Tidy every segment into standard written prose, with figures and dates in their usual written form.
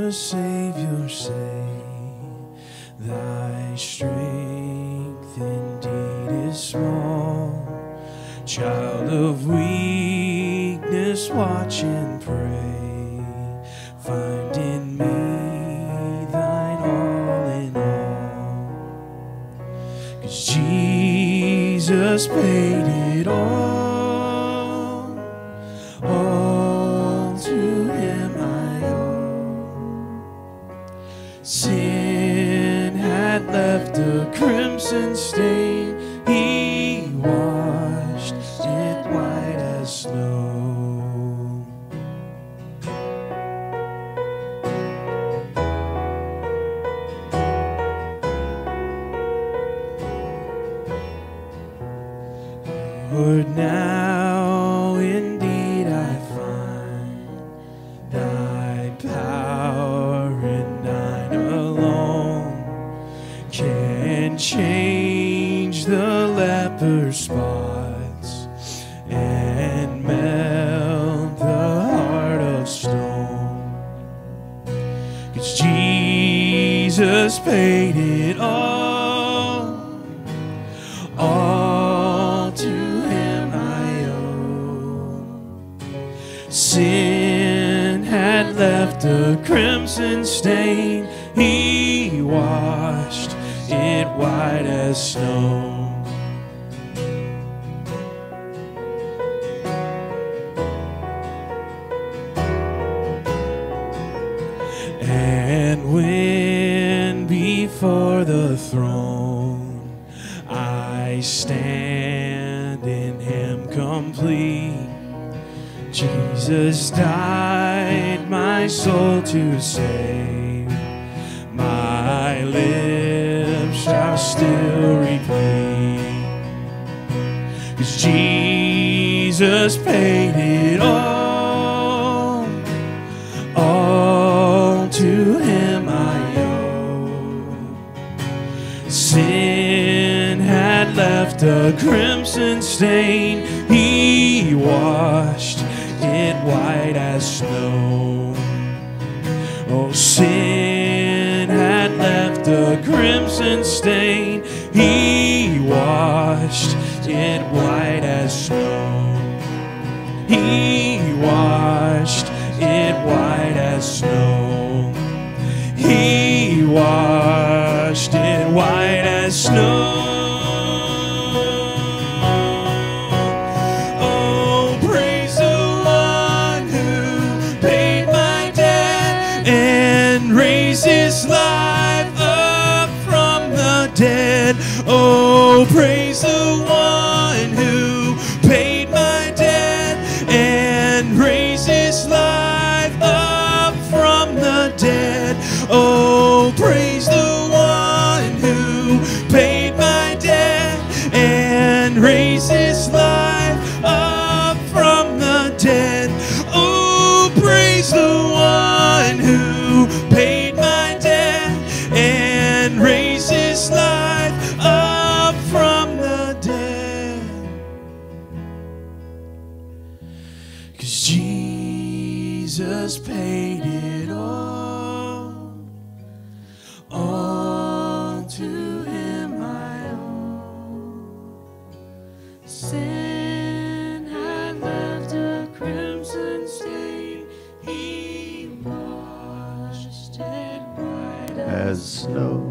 the Savior say, thy strength indeed is small. Child of weakness, watch and pray. Find in me thine all in all. 'Cause Jesus paid it all to him I owe. Sin had left a crimson stain, he washed it white as snow. Lord, now indeed I find thy power and thine alone can change the leper's spots and melt the heart of stone. 'Cause Jesus paid it all to him I owe. Sin had left a crimson stain, he washed it white as snow. And when before the throne I stand in him complete, Jesus died my soul to save. My lips shall still repeat, 'cause Jesus paid it all to him I owe. Sin had left a crimson stain, he washed it white as snow. Oh, sin had left a crimson stain, he washed it white as snow. He washed it white as snow. He washed it white as snow. Oh, praise the one who paid my debt and raised his life up from the dead. Oh, praise the one who paid my debt and raised his life up from the dead. Oh, praise the one who paid my debt and raised his life up from the dead. Oh, praise the one who paid my debt and raised his life up from the dead. 'Cause Jesus paid it all to him I owe. Sin had left a crimson stain, he washed it white as snow.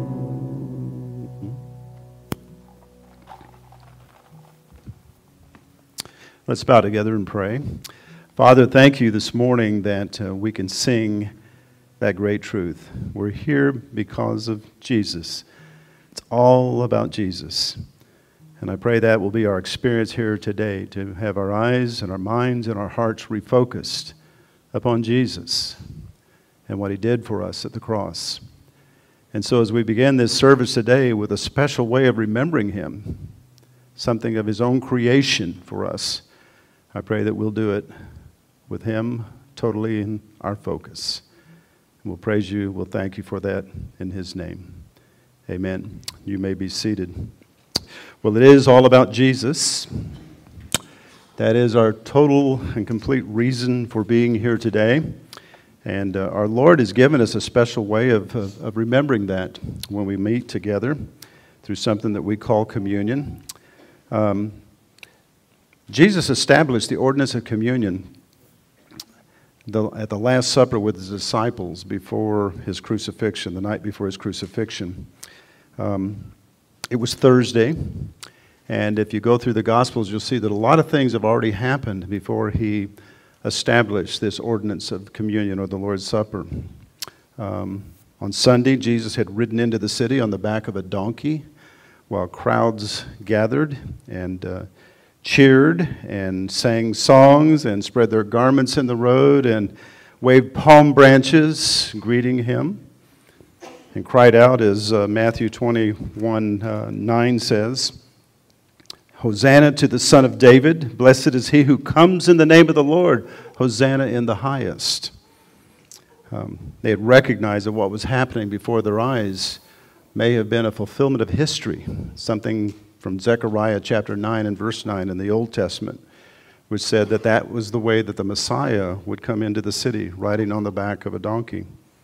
Let's bow together and pray. Father, thank you this morning that we can sing that great truth. We're here because of Jesus. It's all about Jesus. And I pray that will be our experience here today, to have our eyes and our minds and our hearts refocused upon Jesus and what he did for us at the cross. And so as we begin this service today with a special way of remembering him, something of his own creation for us, I pray that we'll do it with him totally in our focus. We'll praise you. We'll thank you for that in his name. Amen. You may be seated. Well, it is all about Jesus. That is our total and complete reason for being here today. And our Lord has given us a special way of remembering that when we meet together through something that we call communion. Jesus established the ordinance of communion at the Last Supper with his disciples before his crucifixion, the night before his crucifixion. It was Thursday, and if you go through the Gospels, you'll see that a lot of things have already happened before he established this ordinance of communion or the Lord's Supper. On Sunday, Jesus had ridden into the city on the back of a donkey while crowds gathered and cheered and sang songs and spread their garments in the road and waved palm branches greeting him and cried out, as Matthew 21:9 says, "Hosanna to the Son of David, blessed is he who comes in the name of the Lord, Hosanna in the highest." They had recognized that what was happening before their eyes may have been a fulfillment of history, something from Zechariah chapter 9 and verse 9 in the Old Testament, which said that that was the way that the Messiah would come into the city, riding on the back of a donkey.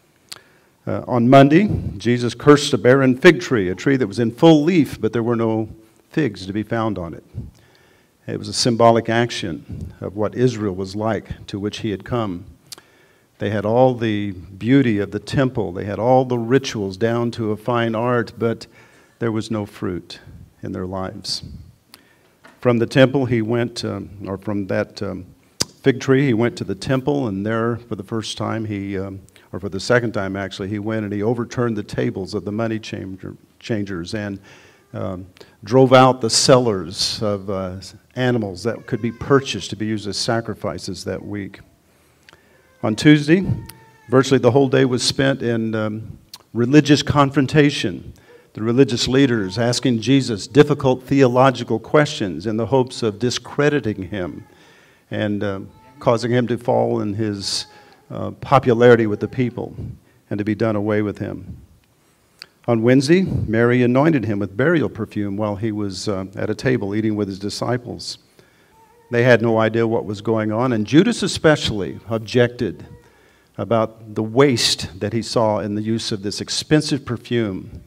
On Monday, Jesus cursed a barren fig tree, a tree that was in full leaf, but there were no figs to be found on it. It was a symbolic action of what Israel was like, to which he had come. They had all the beauty of the temple. They had all the rituals down to a fine art, but there was no fruit in their lives. From the temple, he went, or from that fig tree, he went to the temple, and there, for the first time, or for the second time actually, he went and he overturned the tables of the money changers and drove out the sellers of animals that could be purchased to be used as sacrifices that week. On Tuesday, virtually the whole day was spent in religious confrontation. The religious leaders asking Jesus difficult theological questions in the hopes of discrediting him and causing him to fall in his popularity with the people and to be done away with him. On Wednesday, Mary anointed him with burial perfume while he was at a table eating with his disciples. They had no idea what was going on, and Judas especially objected about the waste that he saw in the use of this expensive perfume.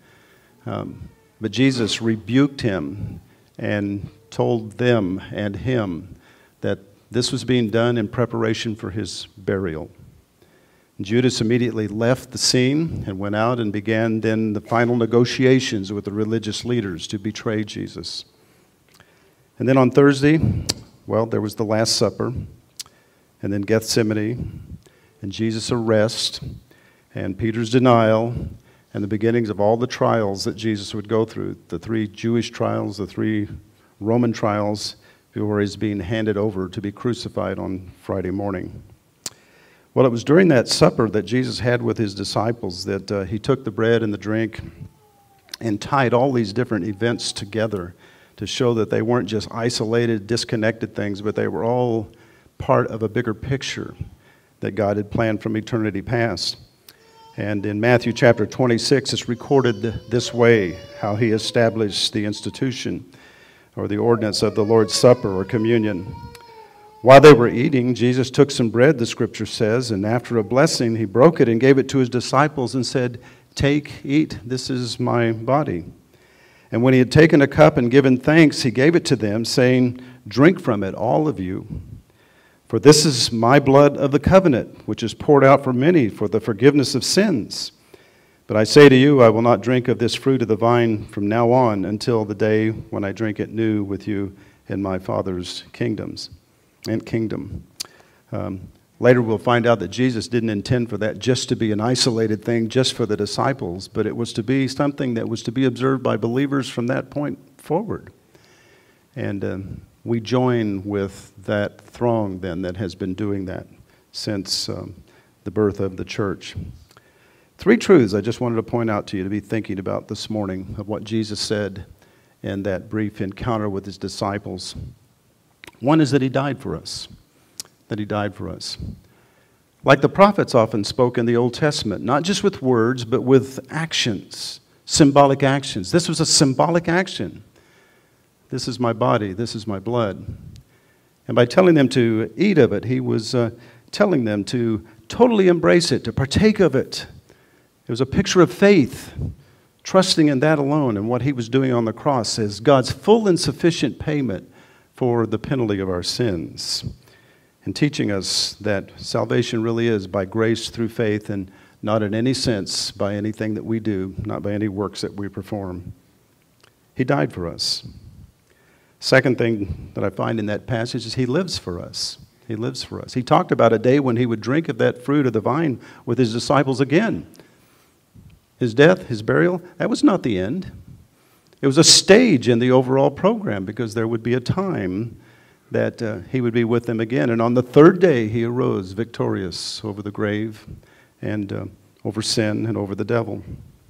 But Jesus rebuked him and told them and him that this was being done in preparation for his burial. Judas immediately left the scene and went out and began then the final negotiations with the religious leaders to betray Jesus. And then on Thursday, well, there was the Last Supper, and then Gethsemane, and Jesus' arrest, and Peter's denial, and the beginnings of all the trials that Jesus would go through, the 3 Jewish trials, the 3 Roman trials, before he's being handed over to be crucified on Friday morning. Well, it was during that supper that Jesus had with his disciples that he took the bread and the drink and tied all these different events together to show that they weren't just isolated, disconnected things, but they were all part of a bigger picture that God had planned from eternity past. And in Matthew chapter 26, it's recorded this way, how he established the institution or the ordinance of the Lord's Supper or communion. While they were eating, Jesus took some bread, the scripture says, and after a blessing, he broke it and gave it to his disciples and said, "Take, eat, this is my body." And when he had taken a cup and given thanks, he gave it to them, saying, "Drink from it, all of you. For this is my blood of the covenant, which is poured out for many for the forgiveness of sins. But I say to you, I will not drink of this fruit of the vine from now on until the day when I drink it new with you in my Father's kingdom. Later we'll find out that Jesus didn't intend for that just to be an isolated thing just for the disciples, but it was to be something that was to be observed by believers from that point forward. And we join with that throng then that has been doing that since the birth of the church. 3 truths I just wanted to point out to you to be thinking about this morning of what Jesus said in that brief encounter with his disciples. One is that he died for us. That he died for us. Like the prophets often spoke in the Old Testament, not just with words, but with actions, symbolic actions. This was a symbolic action. This is my body, this is my blood. And by telling them to eat of it, he was telling them to totally embrace it, to partake of it. It was a picture of faith, trusting in that alone and what he was doing on the cross as God's full and sufficient payment for the penalty of our sins, and teaching us that salvation really is by grace through faith and not in any sense by anything that we do, not by any works that we perform. He died for us. Second thing that I find in that passage is he lives for us. He lives for us. He talked about a day when he would drink of that fruit of the vine with his disciples again. His death, his burial, that was not the end. It was a stage in the overall program because there would be a time that he would be with them again. And on the third day, he arose victorious over the grave and over sin and over the devil.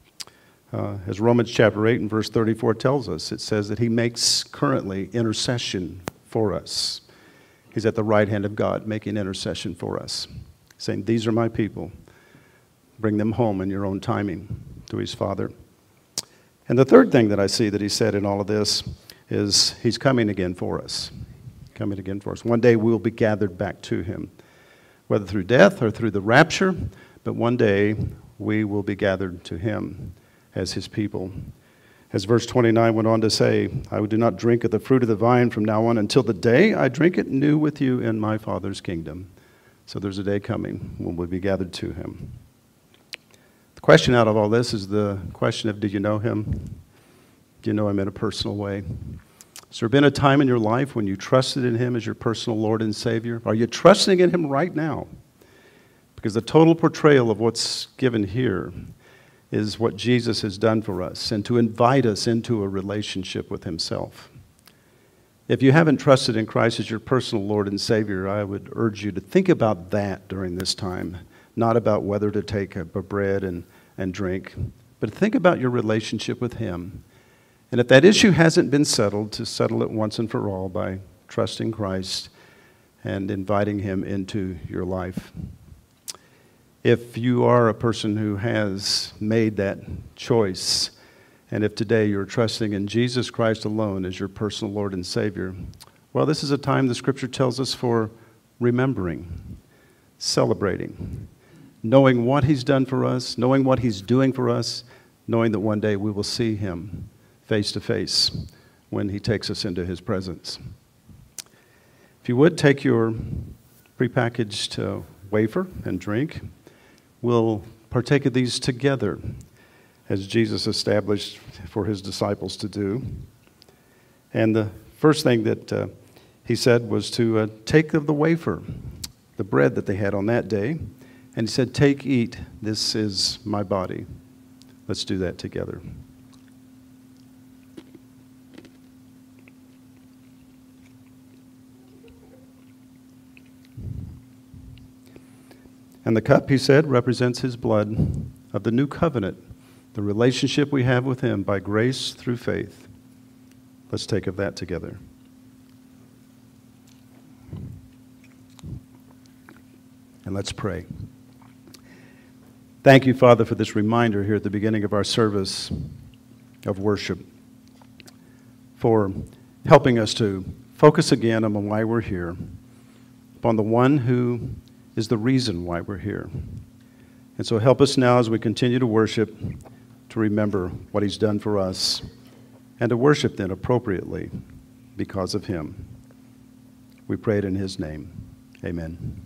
As Romans chapter 8 and verse 34 tells us, it says that he makes currently intercession for us. He's at the right hand of God making intercession for us, saying, these are my people. Bring them home in your own timing to his Father. And the third thing that I see that he said in all of this is he's coming again for us. Coming again for us. One day we will be gathered back to him, whether through death or through the rapture, but one day we will be gathered to him as his people. As verse 29 went on to say, I do not drink of the fruit of the vine from now on until the day I drink it new with you in my Father's kingdom. So there's a day coming when we'll be gathered to him. The question out of all this is the question of, do you know him? Do you know him in a personal way? Has there been a time in your life when you trusted in him as your personal Lord and Savior? Are you trusting in him right now? Because the total portrayal of what's given here is what Jesus has done for us and to invite us into a relationship with himself. If you haven't trusted in Christ as your personal Lord and Savior, I would urge you to think about that during this time, not about whether to take a bread and drink, but think about your relationship with him. And if that issue hasn't been settled, to settle it once and for all by trusting Christ and inviting him into your life. If you are a person who has made that choice, and if today you're trusting in Jesus Christ alone as your personal Lord and Savior, well, this is a time the Scripture tells us for remembering, celebrating, knowing what he's done for us, knowing what he's doing for us, knowing that one day we will see him face to face when he takes us into his presence. If you would, take your prepackaged wafer and drink. We'll partake of these together as Jesus established for his disciples to do. And the first thing that he said was to take of the wafer, the bread that they had on that day, and he said, take, eat, this is my body. Let's do that together. And the cup, he said, represents his blood of the new covenant, the relationship we have with him by grace through faith. Let's take of that together. And let's pray. Thank you, Father, for this reminder here at the beginning of our service of worship, for helping us to focus again on why we're here, upon the one who is the reason why we're here. And so help us now as we continue to worship to remember what he's done for us and to worship then appropriately because of him. We pray it in his name. Amen.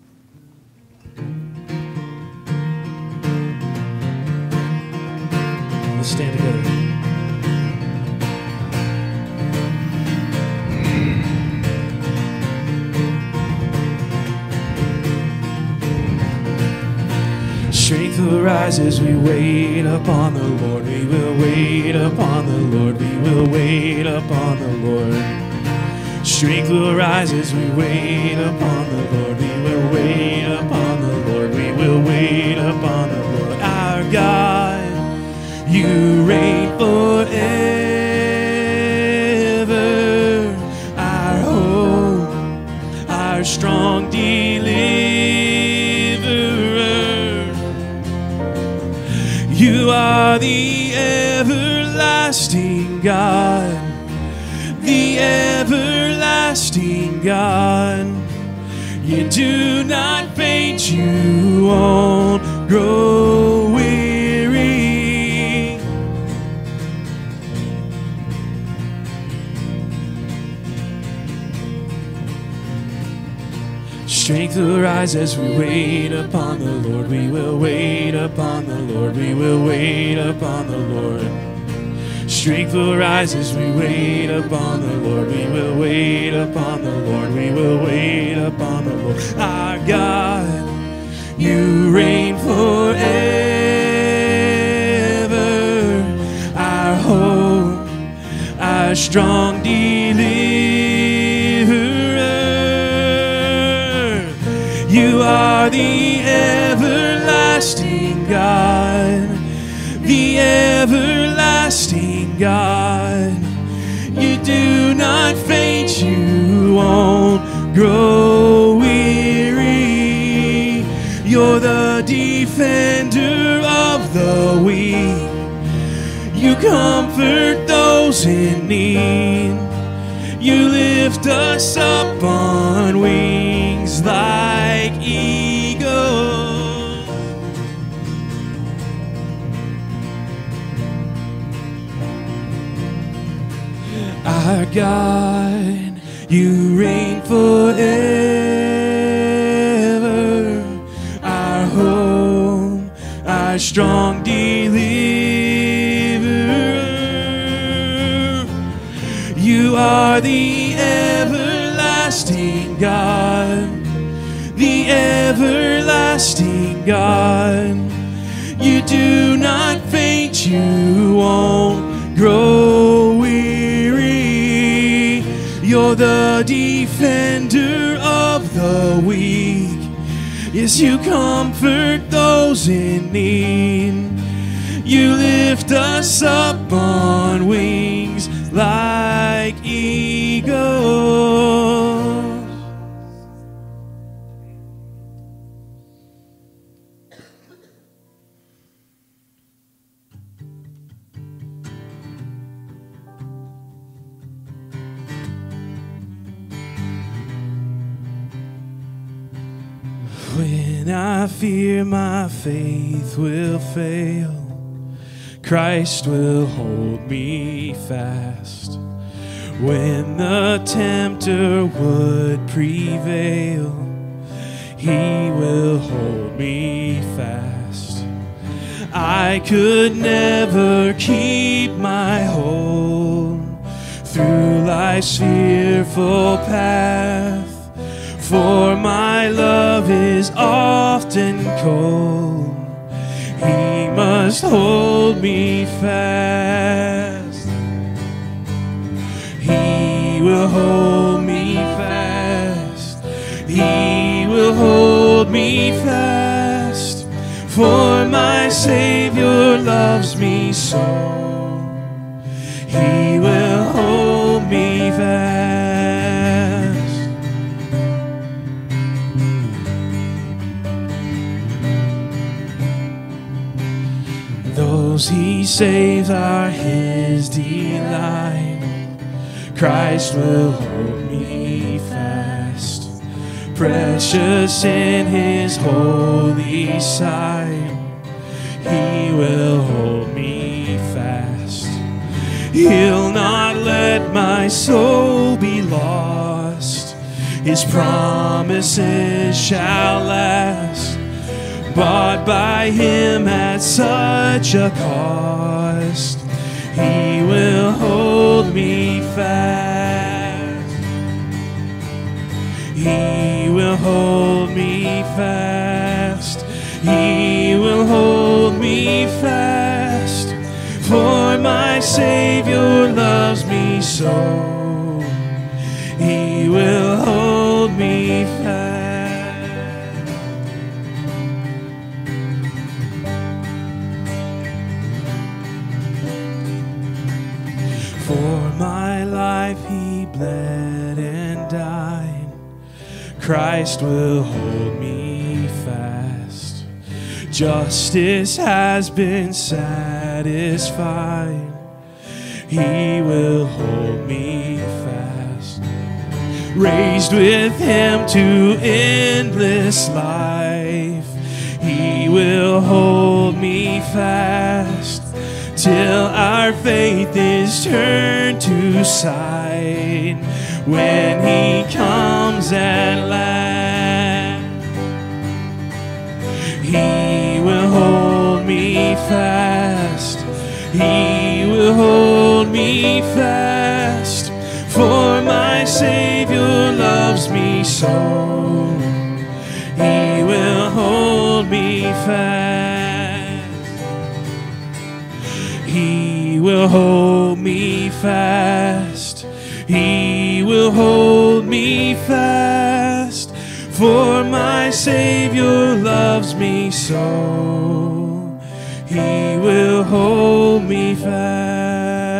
Let's stand together. Strength will rise as we wait upon the Lord. We will wait upon the Lord. We will wait upon the Lord. Strength will rise as we wait upon the Lord. We will wait upon the Lord. We will wait upon the Lord. Our God, you reign forever. Our hope, our strong deliverer. You are the everlasting God, the everlasting God. You do not faint, you won't grow weary. Strength will rise as we wait upon the Lord. We will wait upon the Lord. We will wait upon the Lord. Strength will rise as we wait upon the Lord. We will wait upon the Lord. We will wait upon the Lord. Our God, you reign forever. Our hope, our strong deliverer. You are the everlasting God. The everlasting God. You do not faint, you won't grow weary. You're the defender of the weak. You comfort those in need. You lift us up on wings like eagles. Our God, you reign forever. Our home, our strong deliverer. You are the everlasting God. The everlasting God. You do not faint, you won't grow weary. You're the defender of the weak. Yes, you comfort those in need. You lift us up on wings like eagles. When I fear my faith will fail, Christ will hold me fast. When the tempter would prevail, He will hold me fast. I could never keep my hold through life's fearful path, for my love is often cold. He must hold me fast. He will hold me fast. He will hold me fast. For my Savior loves me so. He will hold me fast. Those He saves are His delight. Christ will hold me fast. Precious in His holy sight, He will hold me fast. He'll not let my soul be lost. His promises shall last, bought by Him at such a cost. He will hold me fast. He will hold me fast. He will hold me fast. For my Savior loves me so. He will hold me fast. For my life He bled and died. Christ will hold me fast. Justice has been satisfied. He will hold me fast. raised with him to endless life. He will hold me fast till our faith is turned to sight. When he comes at last, he will hold me fast. He will hold me fast. For my Savior loves me so. He will hold me fast. He will hold me fast. He will hold me fast. For my Savior loves me so. He will hold me fast.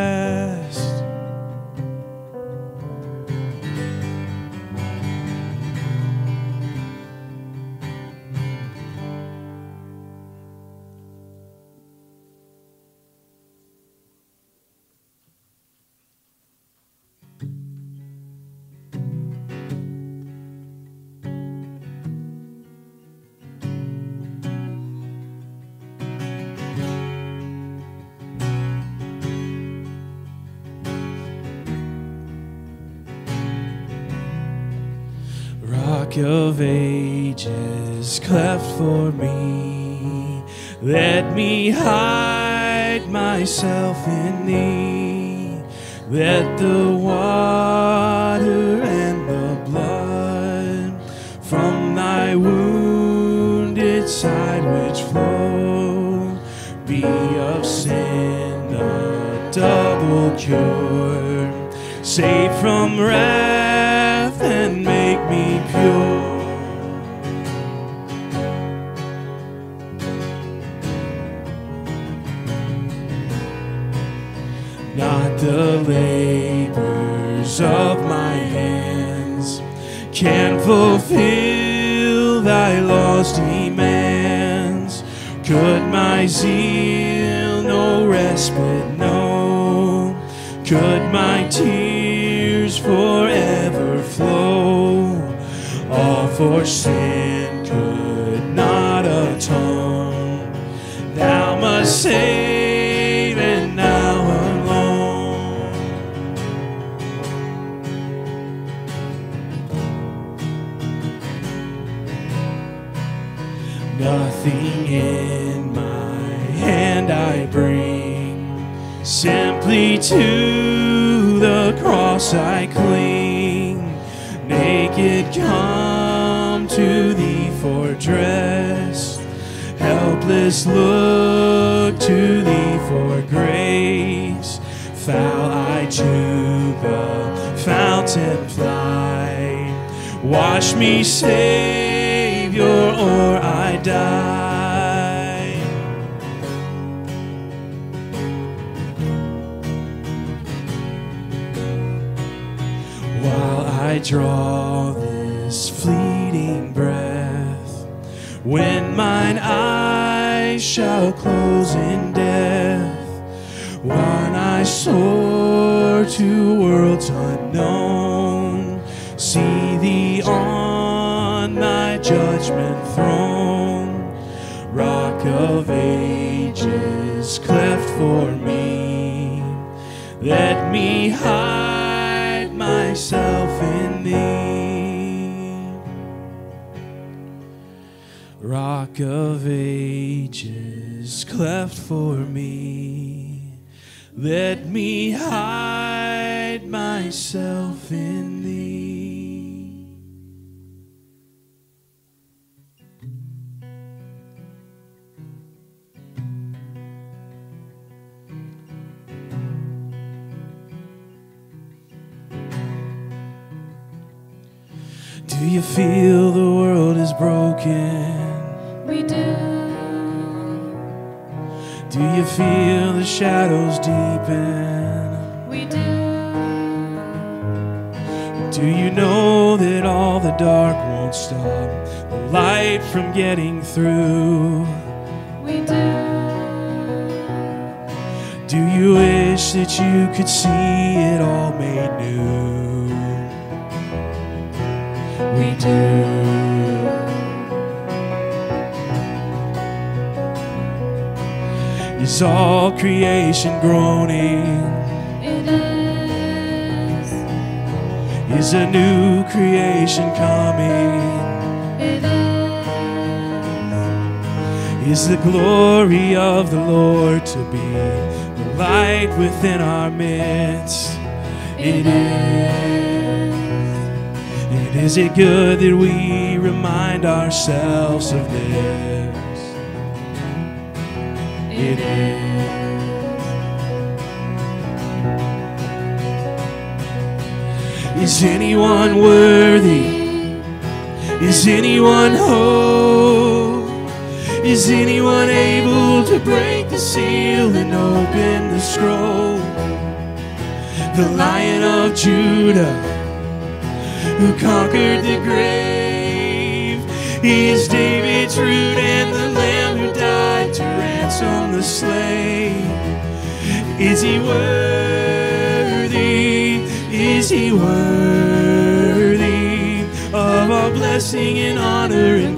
Rock of ages, cleft for me, let me hide myself in thee. Let the water and the blood from thy wounded side which flow be of sin the double cure, save from wrath and make me pure. Not the labors of my hands can fulfill thy law's demands. Could my zeal no respite know? Could my tears forever flow? All for sin could not atone. Thou must save, and thou alone. Nothing in my hand I bring, simply to the cross I cling. Naked come to thee for dress, helpless look to thee for grace. Foul I to the fountain fly, wash me, Savior, or I die. While I draw this fleeting breath, when mine eyes shall close in death, when I soar to worlds unknown, see thee on thy judgment throne. Rock of ages, cleft for me, let me hide myself in thee. Rock of ages, cleft for me, let me hide myself in thee. Do you feel the world is broken? We do. Do you feel the shadows deepen? We do. Do you know that all the dark won't stop the light from getting through? We do. Do you wish that you could see it all made new? Is all creation groaning? It Is a new creation coming? It Is the glory of the Lord to be the light within our midst? It is. And is it good that we remind ourselves of this? It is. Is anyone worthy? Is anyone whole? Is anyone able to break the seal and open the scroll? The Lion of Judah, who conquered the grave. He is David's root and the Lamb who died to ransom the slave. Is he worthy? Is he worthy of all blessing and honor and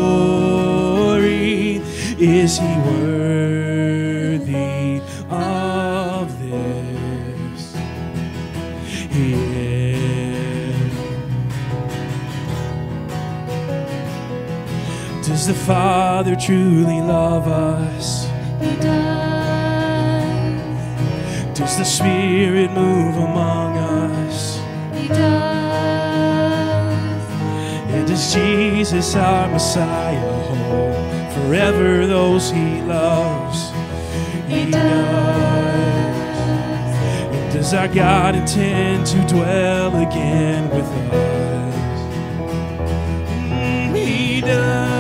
glory? Is he worthy of this? He is. Does the Father truly love us? He does. Does the Spirit move among us? He does. And does Jesus, our Messiah, hold forever those he loves? He does. And does our God intend to dwell again with us? He does.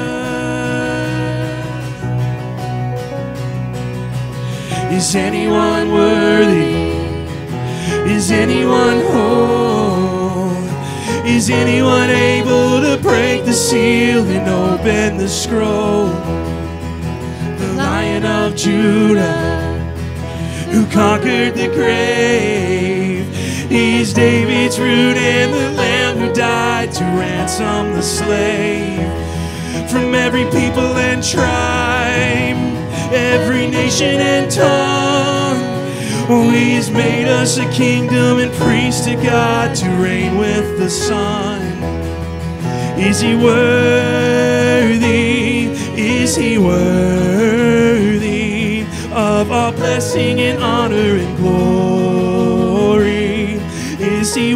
Is anyone worthy? Is anyone whole? Is anyone able to break the seal and open the scroll? The Lion of Judah, who conquered the grave. He's David's root and the Lamb who died to ransom the slave. From every people and tribe, every nation and tongue, oh, he's made us a kingdom and priests to God to reign with the Son. Is he worthy? Is he worthy of all blessing and honor and glory? Is he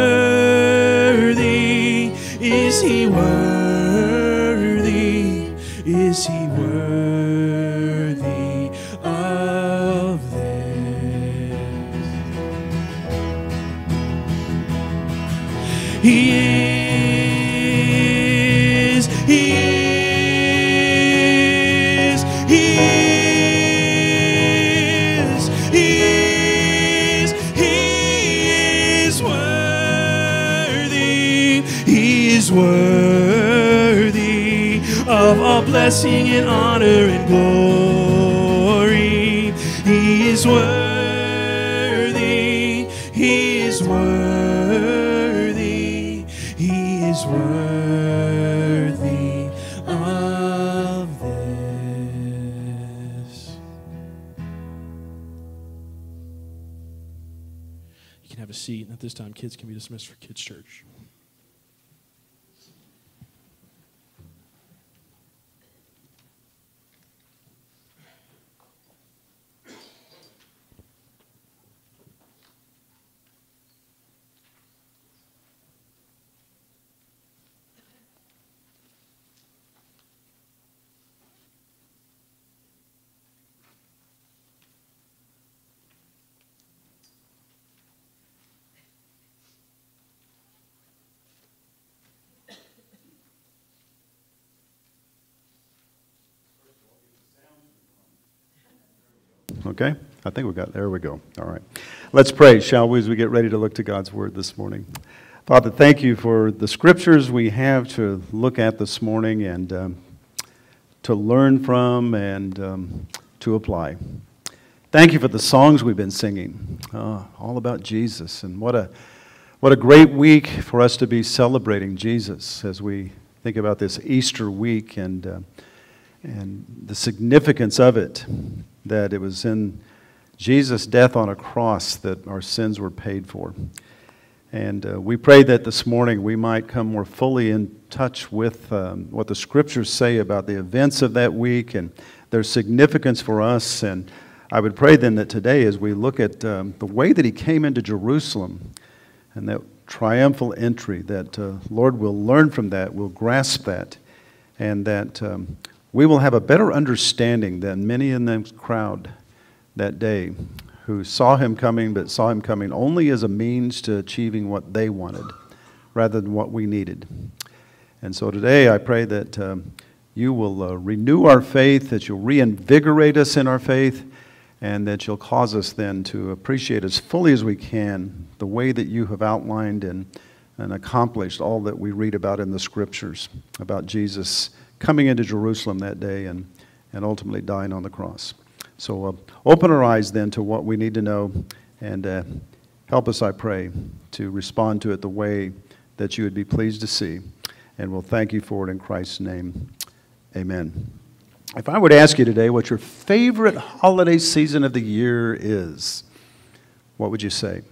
worthy? Is he worthy? Is he worthy of this? He is, he is, he is, he is, he is worthy. He is worthy of all blessing and honor and glory. He is worthy. He is worthy. He is worthy of this. You can have a seat, and at this time, kids can be dismissed for Kids Church. Okay? I think we got, there we go. All right. Let's pray, shall we, as we get ready to look to God's Word this morning. Father, thank you for the scriptures we have to look at this morning and to learn from and to apply. Thank you for the songs we've been singing, all about Jesus. And what a What a great week for us to be celebrating Jesus as we think about this Easter week and the significance of it, that it was in Jesus' death on a cross that our sins were paid for. And we pray that this morning we might come more fully in touch with what the Scriptures say about the events of that week and their significance for us. And I would pray then that today, as we look at the way that He came into Jerusalem and that triumphal entry, that Lord will learn from that, will grasp that, and that we will have a better understanding than many in the crowd that day who saw Him coming, but saw Him coming only as a means to achieving what they wanted rather than what we needed. And so today I pray that you will renew our faith, that you'll reinvigorate us in our faith, and that you'll cause us then to appreciate as fully as we can the way that you have outlined and accomplished all that we read about in the Scriptures, about Jesus coming into Jerusalem that day and ultimately dying on the cross. So open our eyes then to what we need to know, and help us, I pray, to respond to it the way that you would be pleased to see. And we'll thank you for it in Christ's name. Amen. If I were to ask you today what your favorite holiday season of the year is, what would you say?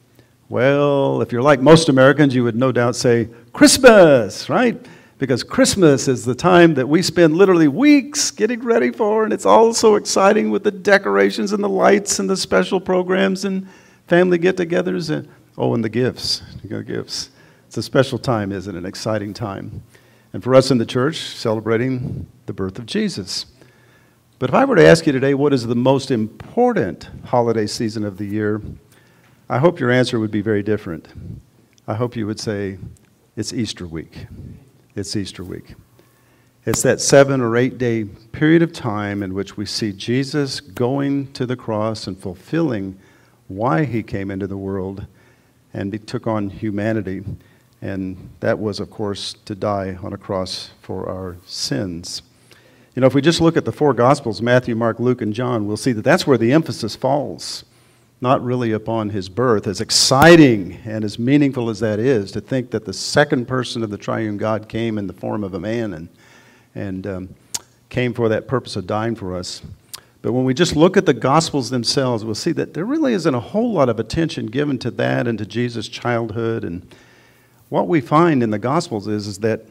Well, if you're like most Americans, you would no doubt say Christmas, right? Because Christmas is the time that we spend literally weeks getting ready for, and it's all so exciting with the decorations and the lights and the special programs and family get-togethers and the gifts. You got gifts. It's a special time, isn't it? An exciting time. And for us in the church, celebrating the birth of Jesus. But if I were to ask you today what is the most important holiday season of the year, I hope your answer would be very different. I hope you would say it's Easter week. It's Easter week. It's that 7 or 8 day period of time in which we see Jesus going to the cross and fulfilling why He came into the world and He took on humanity. And that was, of course, to die on a cross for our sins. You know, if we just look at the 4 Gospels, Matthew, Mark, Luke, and John, we'll see that that's where the emphasis falls, not really upon His birth. As exciting and as meaningful as that is, to think that the second person of the triune God came in the form of a man and came for that purpose of dying for us. But when we just look at the Gospels themselves, we'll see that there really isn't a whole lot of attention given to that and to Jesus' childhood. And what we find in the Gospels is that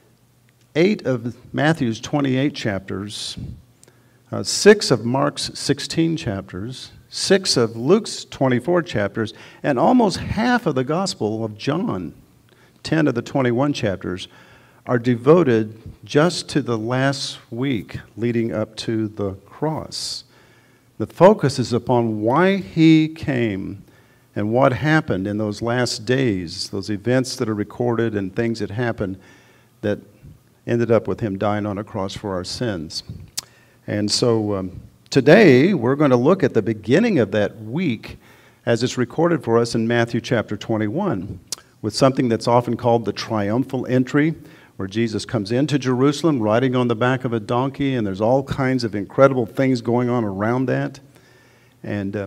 8 of Matthew's 28 chapters, 6 of Mark's 16 chapters, 6 of Luke's 24 chapters, and almost half of the Gospel of John, 10 of the 21 chapters, are devoted just to the last week leading up to the cross. The focus is upon why He came and what happened in those last days, those events that are recorded and things that happened that ended up with Him dying on a cross for our sins. And so today we're going to look at the beginning of that week as it's recorded for us in Matthew chapter 21 with something that's often called the triumphal entry, where Jesus comes into Jerusalem riding on the back of a donkey, and there's all kinds of incredible things going on around that. And,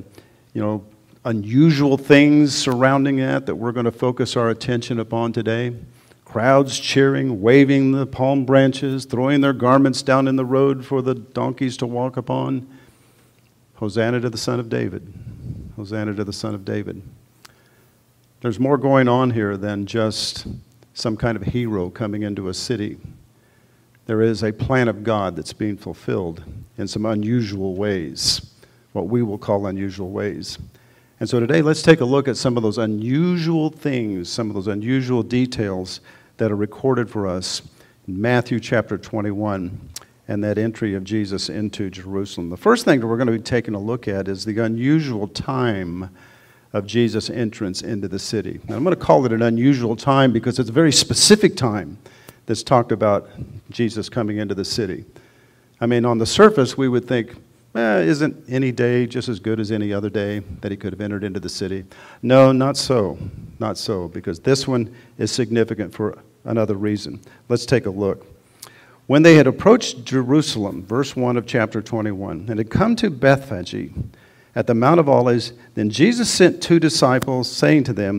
unusual things surrounding that we're going to focus our attention upon today. Crowds cheering, waving the palm branches, throwing their garments down in the road for the donkeys to walk upon. Hosanna to the Son of David. Hosanna to the Son of David. There's more going on here than just some kind of hero coming into a city. There is a plan of God that's being fulfilled in some unusual ways, what we will call unusual ways. And so today, let's take a look at some of those unusual things, some of those unusual details that are recorded for us in Matthew chapter 21 and that entry of Jesus into Jerusalem. The first thing that we're going to be taking a look at is the unusual time of Jesus' entrance into the city. Now, I'm going to call it an unusual time because it's a very specific time that's talked about Jesus coming into the city. I mean, on the surface, we would think, isn't any day just as good as any other day that He could have entered into the city? No, not so. Not so, because this one is significant for another reason. Let's take a look. When they had approached Jerusalem, verse 1 of chapter 21, and had come to Bethphage at the Mount of Olives, then Jesus sent 2 disciples, saying to them,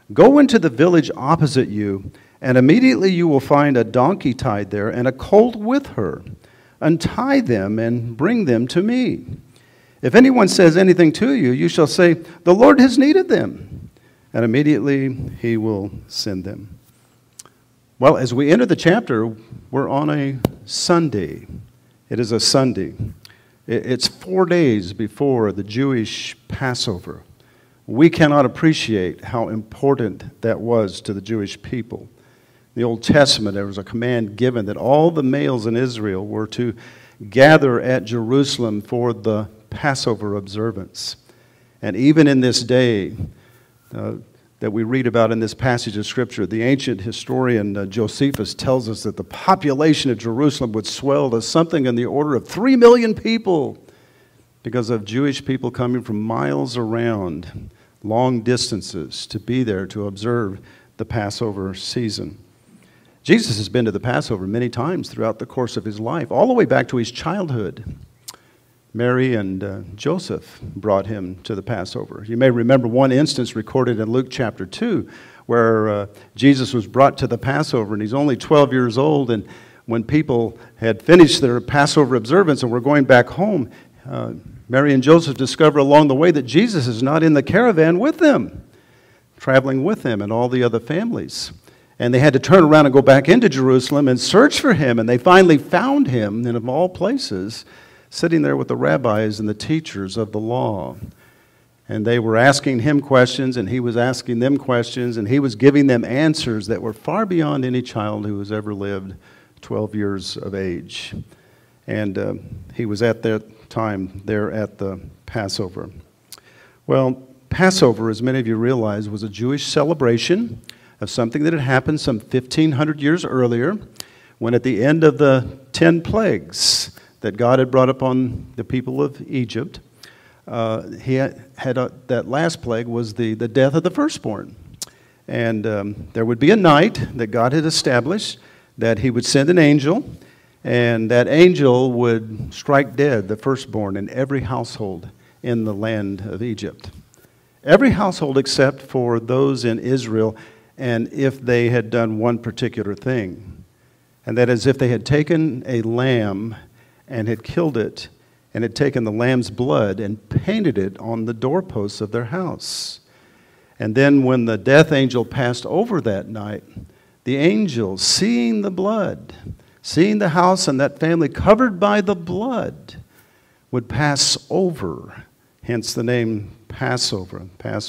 Go into the village opposite you, and immediately you will find a donkey tied there and a colt with her. Untie them and bring them to me. If anyone says anything to you, you shall say, 'The Lord has need of them,' and immediately he will send them." Well, as we enter the chapter, we're on a Sunday. It is a Sunday. It's 4 days before the Jewish Passover. We cannot appreciate how important that was to the Jewish people. In the Old Testament, there was a command given that all the males in Israel were to gather at Jerusalem for the Passover observance. And even in this day that we read about in this passage of Scripture, the ancient historian Josephus tells us that the population of Jerusalem would swell to something in the order of 3 million people because of Jewish people coming from miles around, long distances, to be there to observe the Passover season. Jesus has been to the Passover many times throughout the course of his life, all the way back to his childhood. Mary and Joseph brought him to the Passover. You may remember one instance recorded in Luke chapter 2 where Jesus was brought to the Passover, and he's only 12 years old, and when people had finished their Passover observance and were going back home, Mary and Joseph discover along the way that Jesus is not in the caravan with them, traveling with them and all the other families. And they had to turn around and go back into Jerusalem and search for him, and they finally found him, and of all places, sitting there with the rabbis and the teachers of the law. And they were asking him questions, and he was asking them questions, and he was giving them answers that were far beyond any child who has ever lived 12 years of age. And he was at that time there at the Passover. Well, Passover, as many of you realize, was a Jewish celebration of something that had happened some 1,500 years earlier, when at the end of the 10 plagues that God had brought upon the people of Egypt, that last plague was the death of the firstborn. And there would be a night that God had established that he would send an angel, and that angel would strike dead the firstborn in every household in the land of Egypt. Every household except for those in Israel, and if they had done one particular thing. And that is if they had taken a lamb and had killed it, and had taken the lamb's blood and painted it on the doorposts of their house. And then when the death angel passed over that night, the angel, seeing the blood, seeing the house and that family covered by the blood, would pass over, hence the name Passover.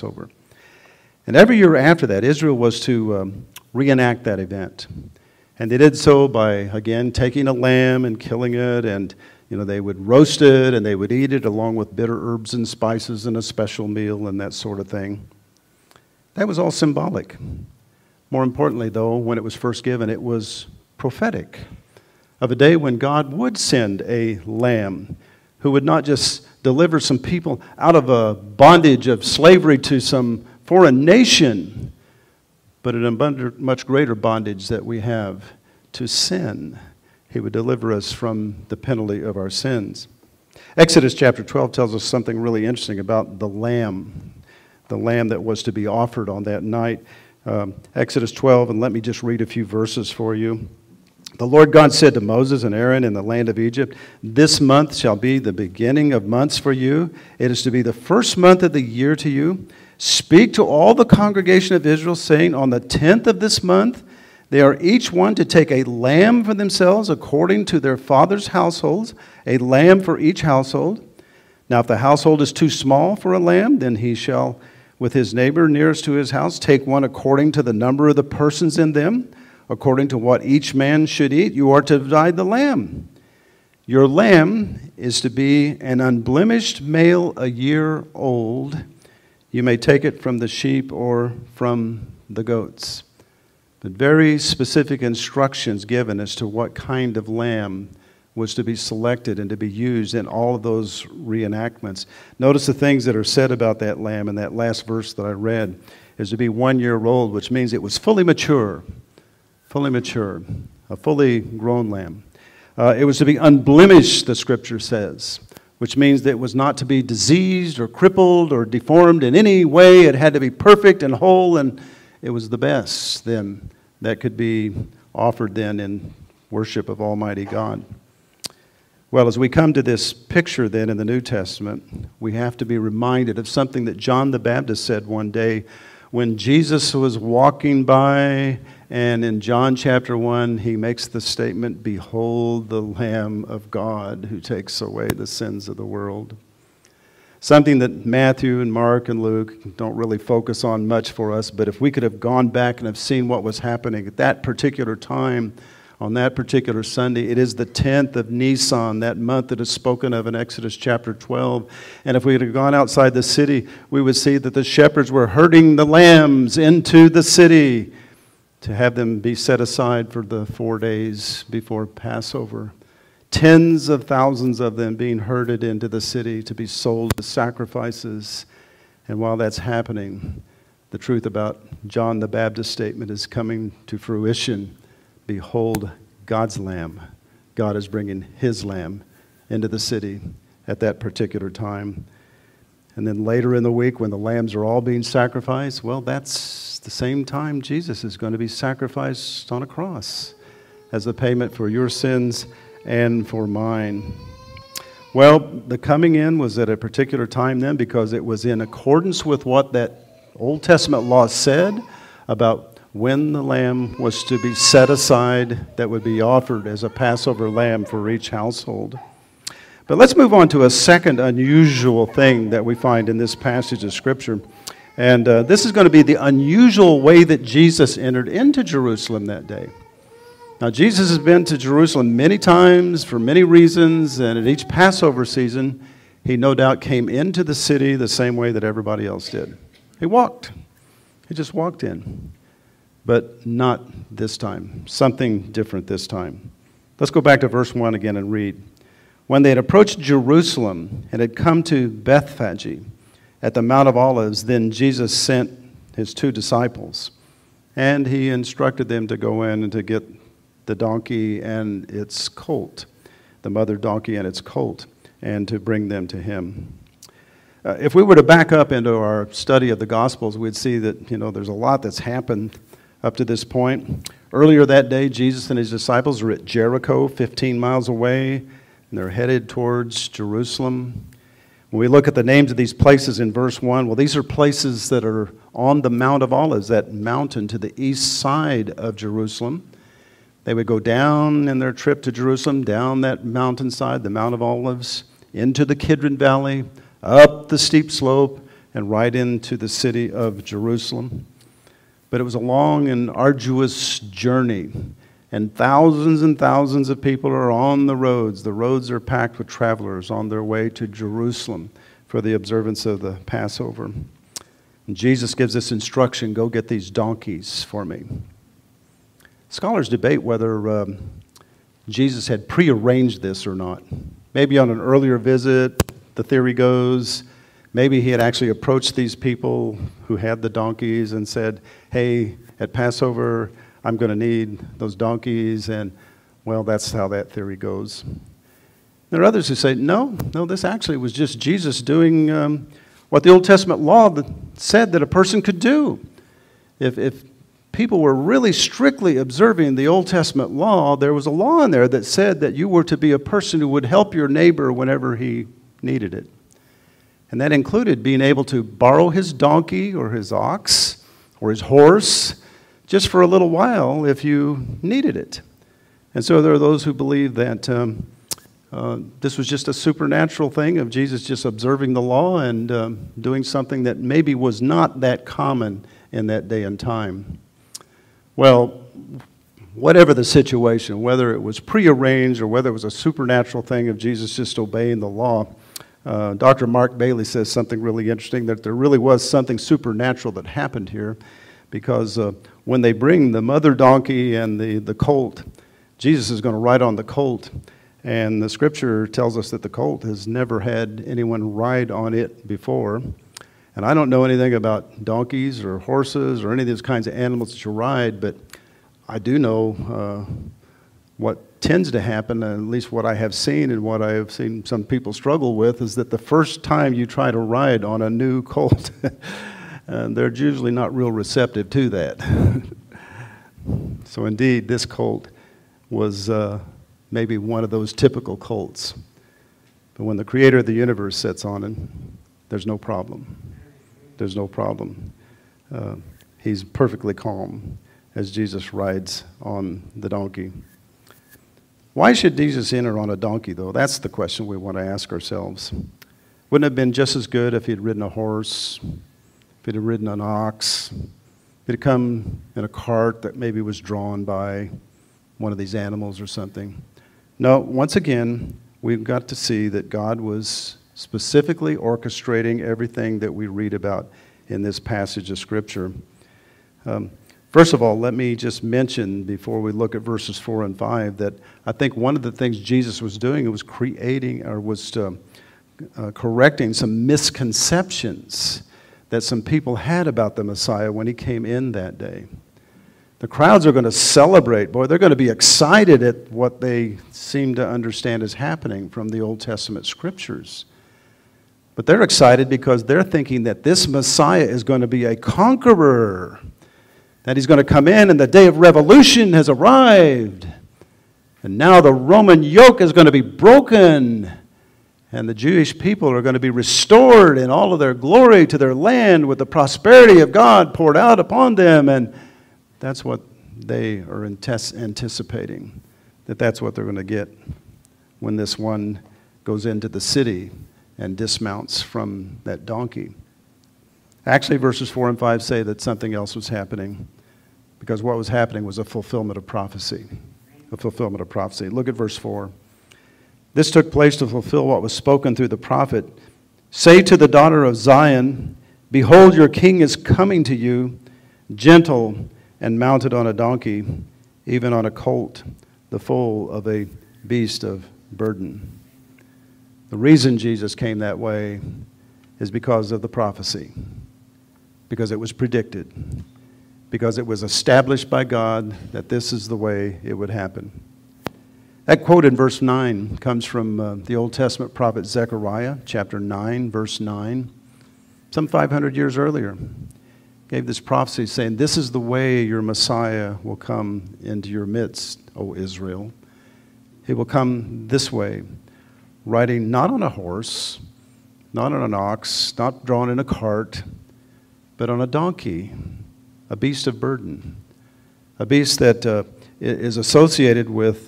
And every year after that, Israel was to reenact that event. And they did so by, again, taking a lamb and killing it, and they would roast it and they would eat it along with bitter herbs and spices and a special meal and that sort of thing. That was all symbolic. More importantly, though, when it was first given, it was prophetic of a day when God would send a lamb who would not just deliver some people out of a bondage of slavery to some foreign nation, but an much greater bondage that we have to sin. He would deliver us from the penalty of our sins. Exodus chapter 12 tells us something really interesting about the lamb that was to be offered on that night. Exodus 12, and let me just read a few verses for you. The Lord God said to Moses and Aaron in the land of Egypt, "This month shall be the beginning of months for you. It is to be the first month of the year to you. Speak to all the congregation of Israel, saying, on the 10th of this month, they are each one to take a lamb for themselves according to their father's households, a lamb for each household. Now if the household is too small for a lamb, then he shall, with his neighbor nearest to his house, take one according to the number of the persons in them, according to what each man should eat. You are to divide the lamb. Your lamb is to be an unblemished male a year old. You may take it from the sheep or from the goats." But very specific instructions given as to what kind of lamb was to be selected and to be used in all of those reenactments. Notice the things that are said about that lamb in that last verse that I read. Is to be 1 year old, which means it was fully mature, a fully grown lamb. It was to be unblemished, the Scripture says, which means that it was not to be diseased or crippled or deformed in any way. It had to be perfect and whole and It was the best then that could be offered then in worship of Almighty God. Well, as we come to this picture then in the New Testament, we have to be reminded of something that John the Baptist said one day when Jesus was walking by, and in John chapter 1, he makes the statement, "Behold the Lamb of God who takes away the sins of the world." Something that Matthew and Mark and Luke don't really focus on much for us, but if we could have gone back and have seen what was happening at that particular time, on that particular Sunday, it is the 10th of Nisan, that month that is spoken of in Exodus chapter 12. And if we had gone outside the city, we would see that the shepherds were herding the lambs into the city to have them be set aside for the 4 days before Passover. Tens of thousands of them being herded into the city to be sold as sacrifices. And while that's happening, the truth about John the Baptist statement is coming to fruition. Behold, God's Lamb. God is bringing His Lamb into the city at that particular time. And then later in the week, when the lambs are all being sacrificed, well, that's the same time Jesus is going to be sacrificed on a cross as a payment for your sins and for mine. Well, the coming in was at a particular time then because it was in accordance with what that Old Testament law said about when the lamb was to be set aside that would be offered as a Passover lamb for each household. But let's move on to a second unusual thing that we find in this passage of Scripture. And this is going to be the unusual way that Jesus entered into Jerusalem that day. Now, Jesus has been to Jerusalem many times for many reasons, and at each Passover season, he no doubt came into the city the same way that everybody else did. He walked. He just walked in. But not this time. Something different this time. Let's go back to verse 1 again and read. When they had approached Jerusalem and had come to Bethphage at the Mount of Olives, then Jesus sent his 2 disciples. And he instructed them to go in and to get the donkey and its colt, the mother donkey and its colt, and to bring them to him. If we were to back up into our study of the Gospels, we'd see that, there's a lot that's happened up to this point. Earlier that day, Jesus and his disciples are at Jericho, 15 miles away, and they're headed towards Jerusalem. When we look at the names of these places in verse 1, well, these are places that are on the Mount of Olives, that mountain to the east side of Jerusalem. They would go down in their trip to Jerusalem, down that mountainside, the Mount of Olives, into the Kidron Valley, up the steep slope, and right into the city of Jerusalem. But it was a long and arduous journey, and thousands of people are on the roads. The roads are packed with travelers on their way to Jerusalem for the observance of the Passover. And Jesus gives this instruction, go get these donkeys for me. Scholars debate whether Jesus had prearranged this or not. Maybe on an earlier visit, the theory goes, maybe he had actually approached these people who had the donkeys and said, hey, at Passover, I'm going to need those donkeys. And, well, that's how that theory goes. There are others who say, no, this actually was just Jesus doing what the Old Testament law said that a person could do. If people were really strictly observing the Old Testament law, there was a law in there that said that you were to be a person who would help your neighbor whenever he needed it. And that included being able to borrow his donkey or his ox or his horse just for a little while if you needed it. And so there are those who believe that this was just a supernatural thing of Jesus just observing the law and doing something that maybe was not that common in that day and time. Well, whatever the situation, whether it was prearranged or whether it was a supernatural thing of Jesus just obeying the law, Dr. Mark Bailey says something really interesting, that there really was something supernatural that happened here, because when they bring the mother donkey and the colt, Jesus is going to ride on the colt, and the scripture tells us that the colt has never had anyone ride on it before. And I don't know anything about donkeys or horses or any of these kinds of animals that you ride, but I do know what tends to happen, at least what I have seen and what I have seen some people struggle with, is that the first time you try to ride on a new colt, and they're usually not real receptive to that. So indeed, this colt was maybe one of those typical colts. But when the creator of the universe sits on it, there's no problem. There's no problem. He's perfectly calm as Jesus rides on the donkey. Why should Jesus enter on a donkey, though? That's the question we want to ask ourselves. Wouldn't it have been just as good if he'd ridden a horse, if he'd have ridden an ox, if he'd come in a cart that maybe was drawn by one of these animals or something? No, once again, we've got to see that God was specifically orchestrating everything that we read about in this passage of Scripture. First of all, let me just mention before we look at verses 4 and 5 that I think one of the things Jesus was doing was correcting some misconceptions that some people had about the Messiah when he came in that day. The crowds are going to celebrate. Boy, they're going to be excited at what they seem to understand is happening from the Old Testament Scriptures. But they're excited because they're thinking that this Messiah is going to be a conqueror, that he's going to come in and the day of revolution has arrived. And now the Roman yoke is going to be broken, and the Jewish people are going to be restored in all of their glory to their land with the prosperity of God poured out upon them. And that's what they are anticipating, that's what they're going to get when this one goes into the city and dismounts from that donkey. Actually, verses 4 and 5 say that something else was happening, because what was happening was a fulfillment of prophecy. A fulfillment of prophecy. Look at verse 4. This took place to fulfill what was spoken through the prophet. Say to the daughter of Zion, behold, your king is coming to you, gentle and mounted on a donkey, even on a colt, the foal of a beast of burden. The reason Jesus came that way is because of the prophecy, because it was predicted, because it was established by God that this is the way it would happen. That quote in verse 9 comes from the Old Testament prophet Zechariah, chapter 9, verse 9. Some 500 years earlier, gave this prophecy saying, this is the way your Messiah will come into your midst, O Israel. He will come this way, riding not on a horse, not on an ox, not drawn in a cart, but on a donkey, a beast of burden, a beast that is associated with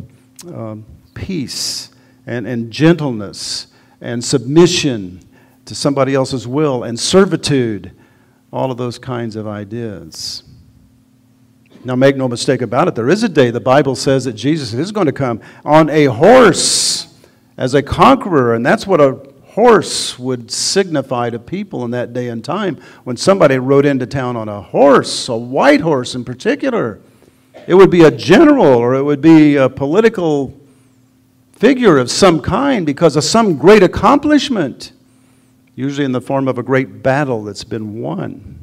peace and gentleness and submission to somebody else's will and servitude, all of those kinds of ideas. Now, make no mistake about it, there is a day, the Bible says, that Jesus is going to come on a horse as a conqueror, and that's what a horse would signify to people in that day and time. When somebody rode into town on a horse, a white horse in particular, it would be a general or it would be a political figure of some kind because of some great accomplishment, usually in the form of a great battle that's been won.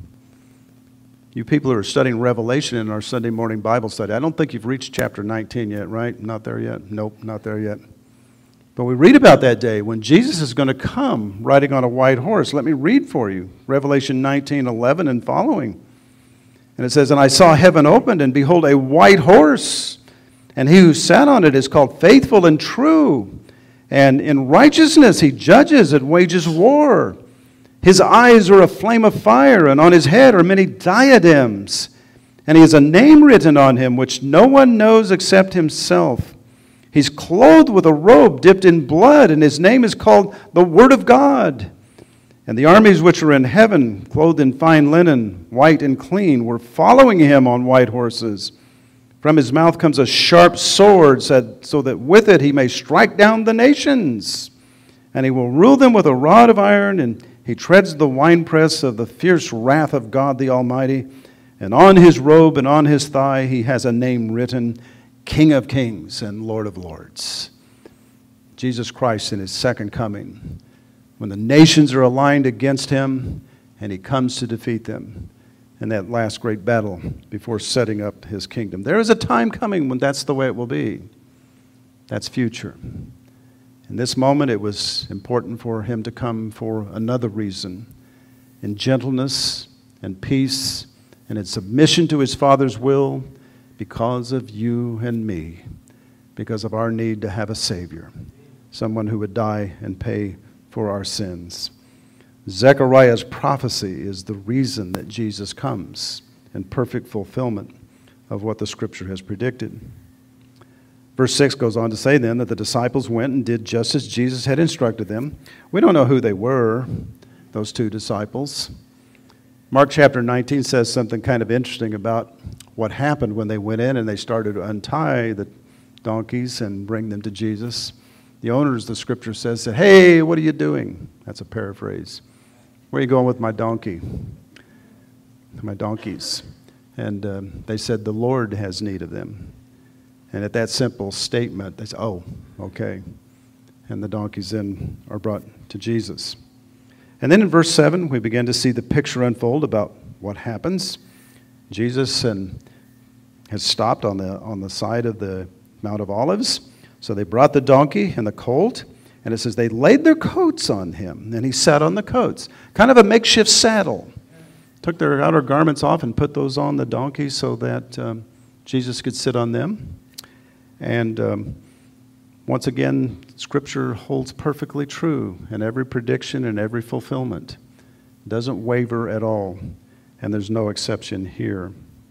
You people who are studying Revelation in our Sunday morning Bible study, I don't think you've reached chapter 19 yet, right? Not there yet? Nope, not there yet. But we read about that day when Jesus is going to come riding on a white horse. Let me read for you. Revelation 19:11 and following. And it says, and I saw heaven opened, and behold, a white horse. And he who sat on it is called Faithful and True. And in righteousness he judges and wages war. His eyes are a flame of fire, and on his head are many diadems. And he has a name written on him which no one knows except himself. He's clothed with a robe dipped in blood, and his name is called the Word of God. And the armies which are in heaven, clothed in fine linen, white and clean, were following him on white horses. From his mouth comes a sharp sword, so that with it he may strike down the nations. And he will rule them with a rod of iron, and he treads the winepress of the fierce wrath of God the Almighty. And on his robe and on his thigh he has a name written, King of Kings and Lord of Lords. Jesus Christ in his second coming, when the nations are aligned against him and he comes to defeat them in that last great battle before setting up his kingdom. There is a time coming when that's the way it will be. That's future. In this moment, it was important for him to come for another reason, in gentleness and peace and in submission to his Father's will because of you and me, because of our need to have a Savior, someone who would die and pay for our sins. Zechariah's prophecy is the reason that Jesus comes in perfect fulfillment of what the Scripture has predicted. Verse 6 goes on to say then that the disciples went and did just as Jesus had instructed them. We don't know who they were, those two disciples. Mark chapter 19 says something kind of interesting about what happened when they went in and they started to untie the donkeys and bring them to Jesus. The owners, the Scripture says, said, "Hey, what are you doing?" That's a paraphrase. "Where are you going with my donkey?" My donkeys. And they said, "The Lord has need of them." And at that simple statement, they said, "Oh, okay." And the donkeys then are brought to Jesus. And then in verse 7, we begin to see the picture unfold about what happens. Jesus has stopped on the side of the Mount of Olives. So they brought the donkey and the colt, and it says they laid their coats on him, and he sat on the coats. Kind of a makeshift saddle. Took their outer garments off and put those on the donkey so that Jesus could sit on them. And once again, Scripture holds perfectly true in every prediction and every fulfillment. It doesn't waver at all, and there's no exception here.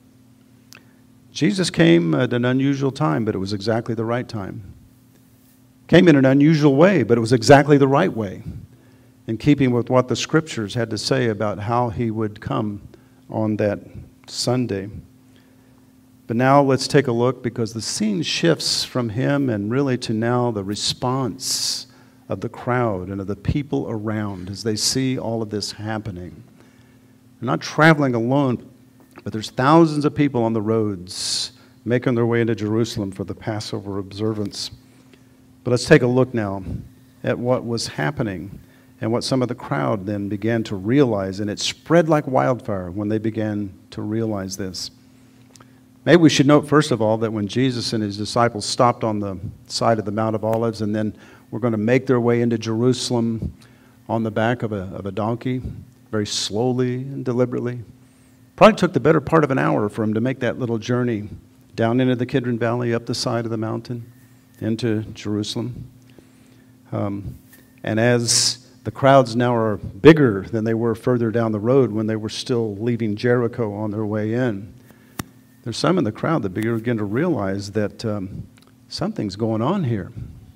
Jesus came at an unusual time, but it was exactly the right time. Came in an unusual way, but it was exactly the right way, in keeping with what the Scriptures had to say about how he would come on that Sunday. But now let's take a look, because the scene shifts from him and really to now the response of the crowd and of the people around as they see all of this happening. They're not traveling alone, but there's thousands of people on the roads making their way into Jerusalem for the Passover observance. But let's take a look now at what was happening and what some of the crowd then began to realize, and it spread like wildfire when they began to realize this. Maybe we should note, first of all, that when Jesus and his disciples stopped on the side of the Mount of Olives and then were going to make their way into Jerusalem on the back of a donkey, very slowly and deliberately, probably took the better part of an hour for them to make that little journey down into the Kidron Valley, up the side of the mountain, into Jerusalem. And as the crowds now are bigger than they were further down the road when they were still leaving Jericho on their way in, there's some in the crowd that begin to realize that something's going on here.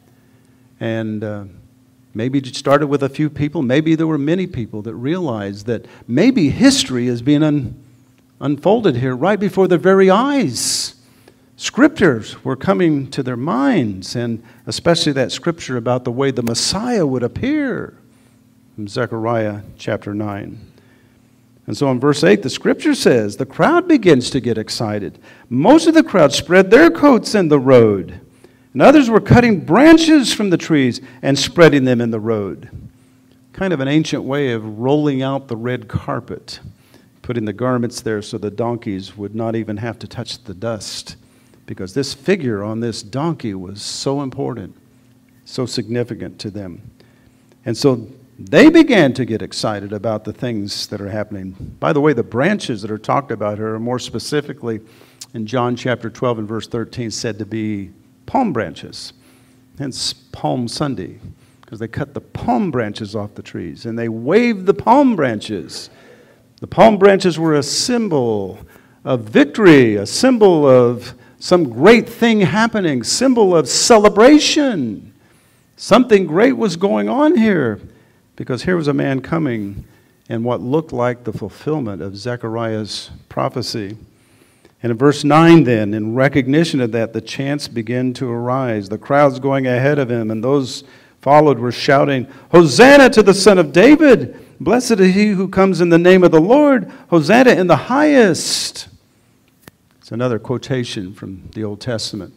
And maybe it started with a few people. Maybe there were many people that realized that maybe history is being unfolded here right before their very eyes. Scriptures were coming to their minds, and especially that scripture about the way the Messiah would appear from Zechariah chapter 9. And so in verse 8, the Scripture says, the crowd begins to get excited. Most of the crowd spread their coats in the road, and others were cutting branches from the trees and spreading them in the road. Kind of an ancient way of rolling out the red carpet, putting the garments there so the donkeys would not even have to touch the dust, because this figure on this donkey was so important, so significant to them. And so they began to get excited about the things that are happening. By the way, the branches that are talked about here are more specifically in John chapter 12 and verse 13 said to be palm branches. Hence Palm Sunday, because they cut the palm branches off the trees and they waved the palm branches. The palm branches were a symbol of victory, a symbol of some great thing happening, symbol of celebration. Something great was going on here. Because here was a man coming in what looked like the fulfillment of Zechariah's prophecy. And in verse 9 then, in recognition of that, the chants began to arise. The crowds going ahead of him, and those followed were shouting, "Hosanna to the Son of David! Blessed is he who comes in the name of the Lord! Hosanna in the highest!" It's another quotation from the Old Testament.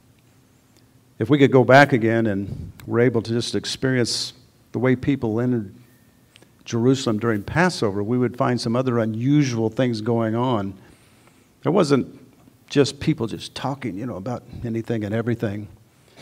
If we could go back again and we're able to just experience the way people entered Jerusalem during Passover, we would find some other unusual things going on. There wasn't just people just talking, about anything and everything.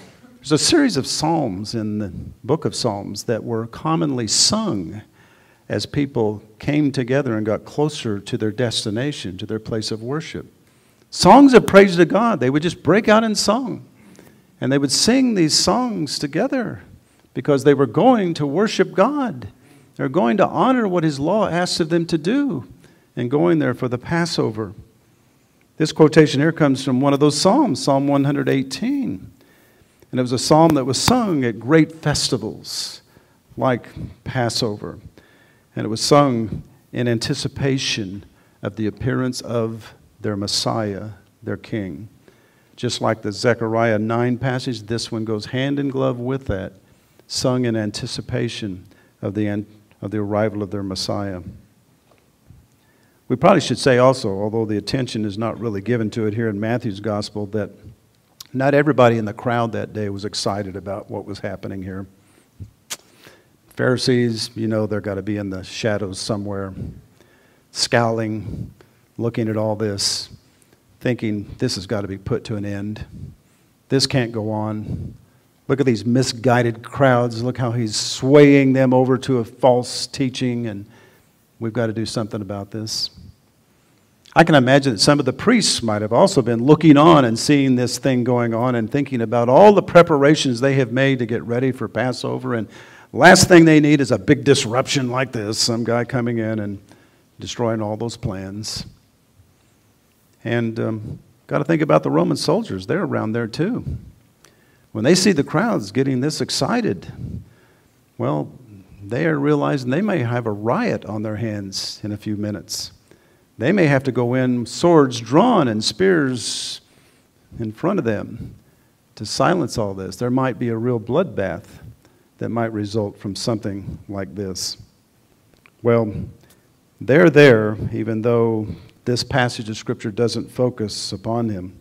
There's a series of psalms in the book of Psalms that were commonly sung as people came together and got closer to their destination, to their place of worship. Songs of praise to God. They would just break out in song. And they would sing these songs together because they were going to worship God. They're going to honor what His law asks of them to do and going there for the Passover. This quotation here comes from one of those Psalms, Psalm 118. And it was a psalm that was sung at great festivals like Passover. And it was sung in anticipation of the appearance of their Messiah, their King. Just like the Zechariah 9 passage, this one goes hand in glove with that, sung in anticipation of the arrival of their Messiah. We probably should say also, although the attention is not really given to it here in Matthew's Gospel, that not everybody in the crowd that day was excited about what was happening here. Pharisees, you know, they're got to be in the shadows somewhere, scowling, looking at all this, thinking this has got to be put to an end. This can't go on. Look at these misguided crowds. Look how he's swaying them over to a false teaching, and we've got to do something about this. I can imagine that some of the priests might have also been looking on and seeing this thing going on and thinking about all the preparations they have made to get ready for Passover. And last thing they need is a big disruption like this, some guy coming in and destroying all those plans. And got to think about the Roman soldiers. They're around there too. When they see the crowds getting this excited, well, they are realizing they may have a riot on their hands in a few minutes. They may have to go in, swords drawn and spears in front of them to silence all this. There might be a real bloodbath that might result from something like this. Well, they're there, even though this passage of Scripture doesn't focus upon him.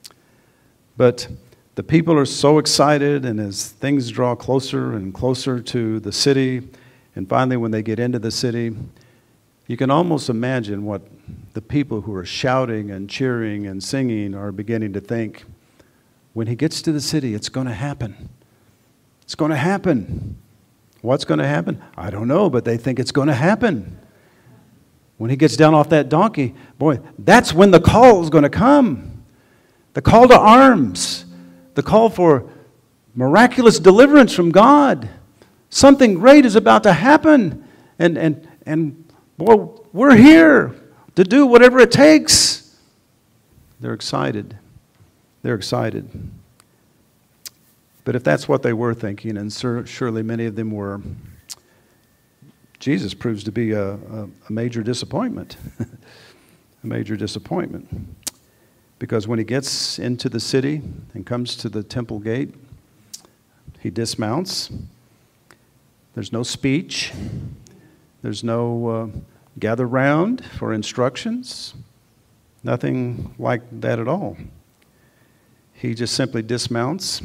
But the people are so excited, and as things draw closer and closer to the city, and finally when they get into the city, you can almost imagine what the people who are shouting and cheering and singing are beginning to think. When he gets to the city, it's going to happen. It's going to happen. What's going to happen? I don't know, but they think it's going to happen. When he gets down off that donkey, boy, that's when the call is going to come. The call to arms. The call for miraculous deliverance from God. Something great is about to happen. And boy, we're here to do whatever it takes. They're excited. They're excited. But if that's what they were thinking, and surely many of them were, Jesus proves to be a major disappointment. A major disappointment. Because when he gets into the city and comes to the temple gate, he dismounts. There's no speech. There's no gather round for instructions. Nothing like that at all. He just simply dismounts.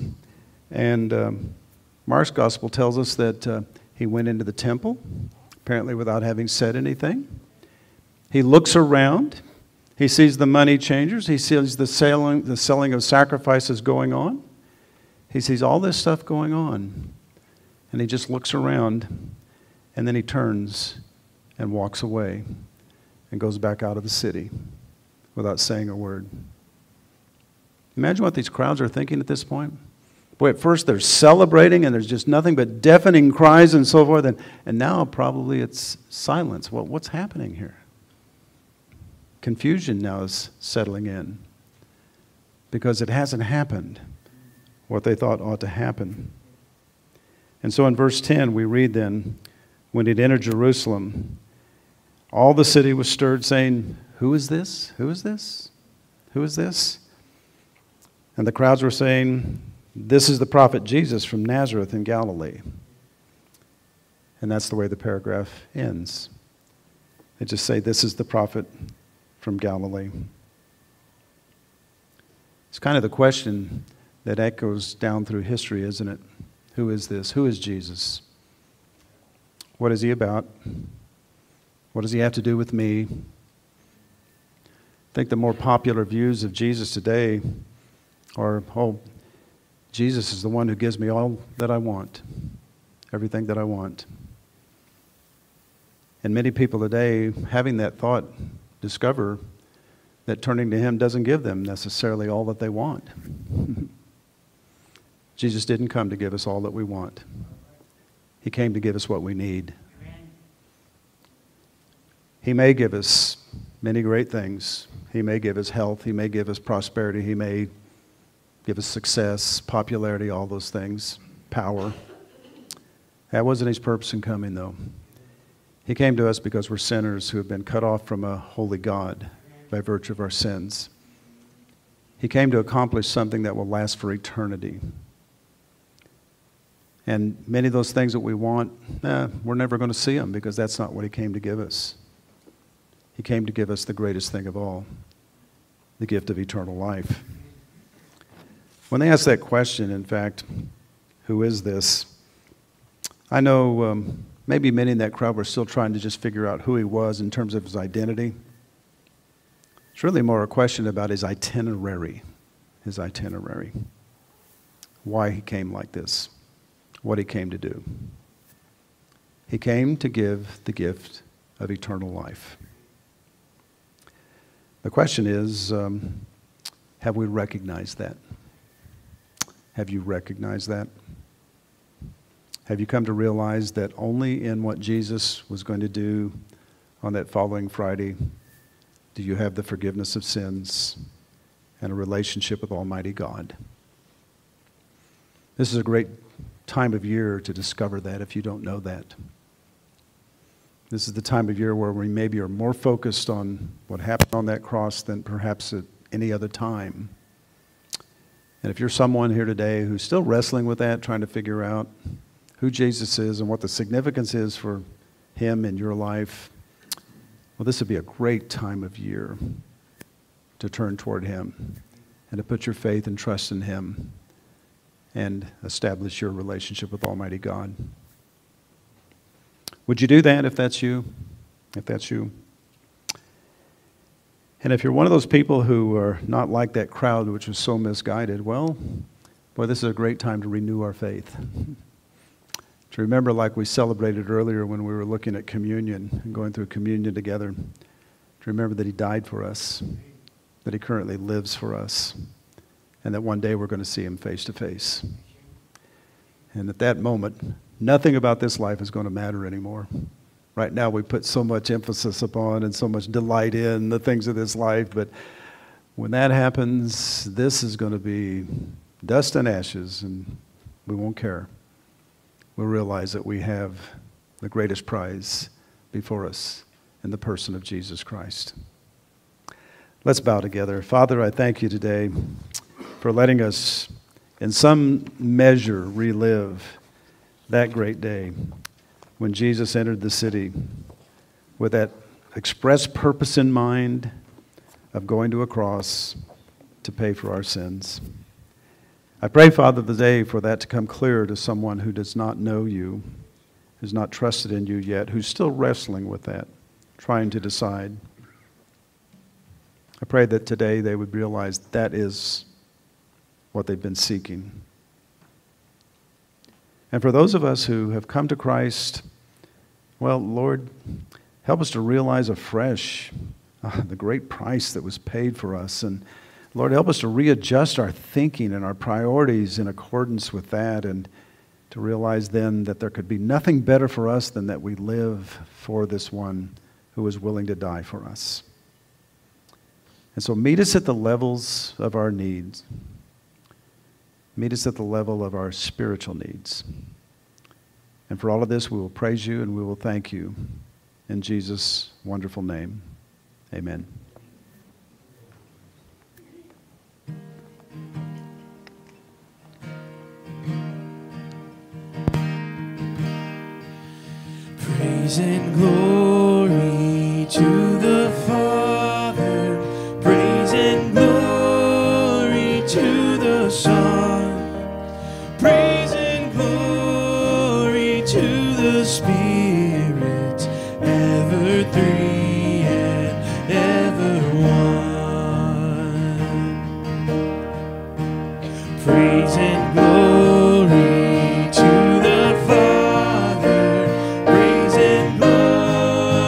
And Mark's gospel tells us that he went into the temple, apparently without having said anything. He looks around. He sees the money changers. He sees the selling of sacrifices going on. He sees all this stuff going on. And he just looks around, and then he turns and walks away and goes back out of the city without saying a word. Imagine what these crowds are thinking at this point. Boy, at first they're celebrating and there's just nothing but deafening cries and so forth, and now probably it's silence. Well, what's happening here? Confusion now is settling in because it hasn't happened what they thought ought to happen. And so in verse 10 we read then, when he'd entered Jerusalem, all the city was stirred, saying, "Who is this? Who is this? Who is this?" And the crowds were saying, "This is the prophet Jesus from Nazareth in Galilee." And that's the way the paragraph ends. They just say, "This is the prophet from Galilee." It's kind of the question that echoes down through history, isn't it? Who is this? Who is Jesus? What is he about? What does he have to do with me? I think the more popular views of Jesus today are, oh, Jesus is the one who gives me all that I want, everything that I want. And many people today, having that thought, discover that turning to Him doesn't give them necessarily all that they want. Jesus didn't come to give us all that we want. He came to give us what we need. He may give us many great things. He may give us health. He may give us prosperity. He may give us success, popularity, all those things, power. That wasn't His purpose in coming, though. He came to us because we're sinners who have been cut off from a holy God by virtue of our sins. He came to accomplish something that will last for eternity. And many of those things that we want, we're never going to see them because that's not what He came to give us. He came to give us the greatest thing of all, the gift of eternal life. When they ask that question, in fact, who is this? I know maybe many in that crowd were still trying to just figure out who He was in terms of His identity. It's really more a question about His itinerary. His itinerary. Why He came like this. What He came to do. He came to give the gift of eternal life. The question is, have we recognized that? Have you recognized that? Have you come to realize that only in what Jesus was going to do on that following Friday do you have the forgiveness of sins and a relationship with Almighty God? This is a great time of year to discover that if you don't know that. This is the time of year where we maybe are more focused on what happened on that cross than perhaps at any other time. And if you're someone here today who's still wrestling with that, trying to figure out who Jesus is and what the significance is for Him in your life, well, this would be a great time of year to turn toward Him and to put your faith and trust in Him and establish your relationship with Almighty God. Would you do that if that's you? If that's you? And if you're one of those people who are not like that crowd which was so misguided, well, boy, this is a great time to renew our faith. To remember, like we celebrated earlier when we were looking at communion and going through communion together, to remember that He died for us, that He currently lives for us, and that one day we're going to see Him face to face. And at that moment, nothing about this life is going to matter anymore. Right now we put so much emphasis upon and so much delight in the things of this life, but when that happens, this is going to be dust and ashes, and we won't care. We'll realize that we have the greatest prize before us in the person of Jesus Christ. Let's bow together. Father, I thank You today for letting us in some measure relive that great day when Jesus entered the city with that express purpose in mind of going to a cross to pay for our sins. I pray, Father, today for that to come clear to someone who does not know You, who's not trusted in You yet, who's still wrestling with that, trying to decide. I pray that today they would realize that is what they've been seeking. And for those of us who have come to Christ, well, Lord, help us to realize afresh the great price that was paid for us. And Lord, help us to readjust our thinking and our priorities in accordance with that, and to realize then that there could be nothing better for us than that we live for this one who is willing to die for us. And so meet us at the levels of our needs. Meet us at the level of our spiritual needs. And for all of this, we will praise You and we will thank You. In Jesus' wonderful name, amen. Praise and glory to the Father. Praise and glory to the Son. Praise and glory to the Spirit, ever three and ever one. Praise and glory to the Father. Praise and glory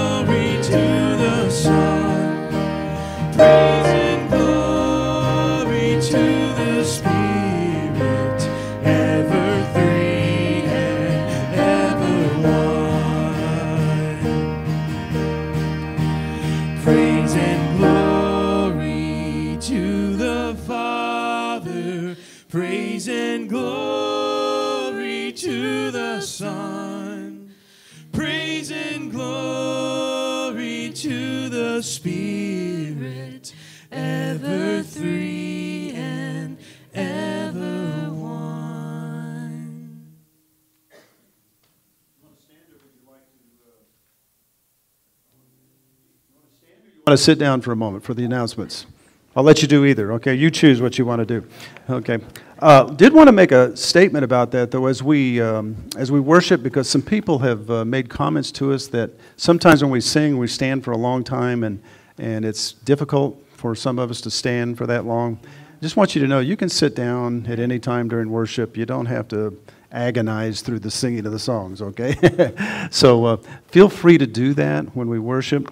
Son. Praise and glory to the Spirit, ever three and ever one. I want to sit down for a moment for the announcements. I'll let you do either, okay? You choose what you want to do, okay? Did want to make a statement about that, though, as we worship, because some people have made comments to us that sometimes when we sing, we stand for a long time, and it's difficult for some of us to stand for that long. I just want you to know you can sit down at any time during worship. You don't have to agonize through the singing of the songs, okay? So feel free to do that when we worship.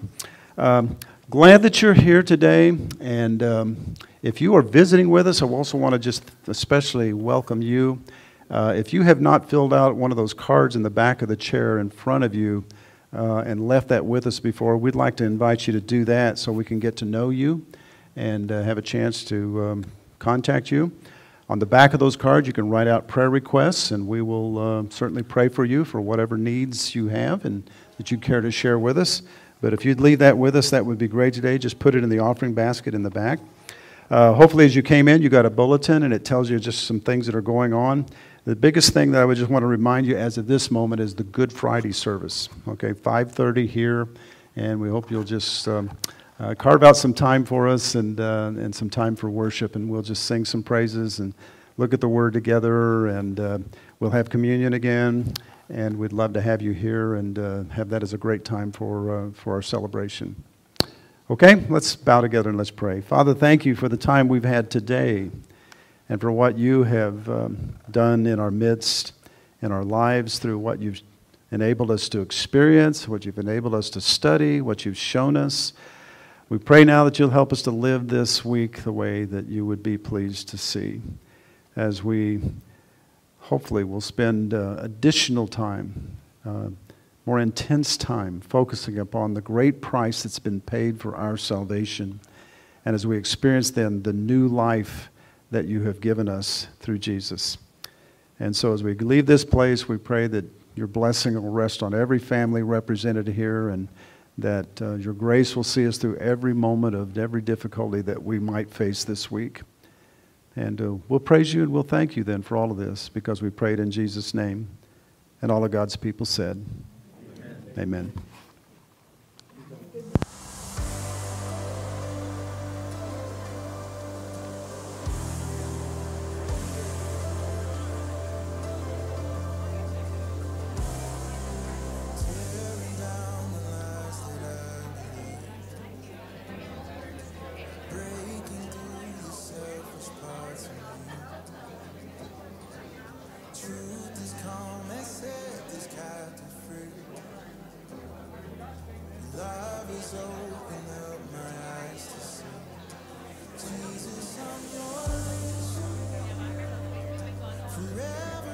Glad that you're here today, and if you are visiting with us, I also want to just especially welcome you. If you have not filled out one of those cards in the back of the chair in front of you and left that with us before, we'd like to invite you to do that so we can get to know you and have a chance to contact you. On the back of those cards, you can write out prayer requests, and we will certainly pray for you for whatever needs you have and that you care to share with us. But if you'd leave that with us, that would be great today. Just put it in the offering basket in the back. Hopefully, as you came in, you got a bulletin, and it tells you just some things that are going on. The biggest thing that I would just want to remind you as of this moment is the Good Friday service. Okay, 5:30 here, and we hope you'll just carve out some time for us and some time for worship, and we'll just sing some praises and look at the Word together, and we'll have communion again. And we'd love to have you here and have that as a great time for our celebration. Okay, let's bow together and let's pray. Father, thank you for the time we've had today and for what you have done in our midst, in our lives, through what you've enabled us to experience, what you've enabled us to study, what you've shown us. We pray now that you'll help us to live this week the way that you would be pleased to see as we hopefully we'll spend additional time, more intense time, focusing upon the great price that's been paid for our salvation. And as we experience then the new life that you have given us through Jesus. And so as we leave this place, we pray that your blessing will rest on every family represented here, and that your grace will see us through every moment of every difficulty that we might face this week. And we'll praise you and we'll thank you then for all of this, because we prayed in Jesus' name. And all of God's people said, Amen. Amen. Forever